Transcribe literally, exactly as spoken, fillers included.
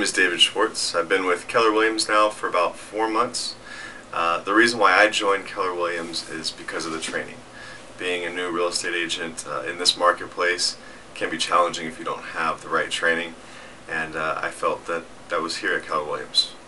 is David Schwartz. I've been with Keller Williams now for about four months. Uh, the reason why I joined Keller Williams is because of the training. Being a new real estate agent uh, in this marketplace can be challenging if you don't have the right training, and uh, I felt that that was here at Keller Williams.